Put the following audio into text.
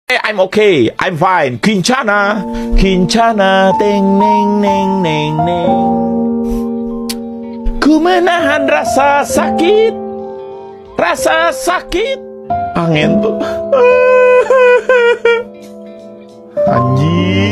I'm okay, I'm fine. Kincana, Kincana, teng neng neng neng neng. Ku menahan rasa sakit, angin tuh. Anjing.